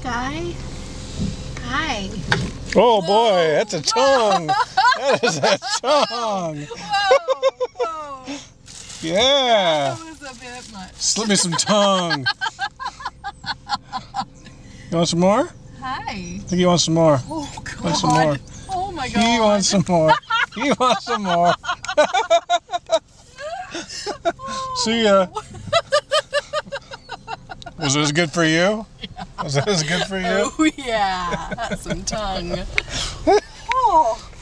Sky. Hi. Oh boy, that's a tongue. That is a tongue. Whoa. Yeah. That was a bit much. Slip me some tongue. You want some more? Hi. I think he wants some more. Oh God. Want some more? Oh my God. He wants some more. He wants some more. See ya. Was it as good for you? Yeah. Was it as good for you? Oh yeah. That's some tongue. Oh.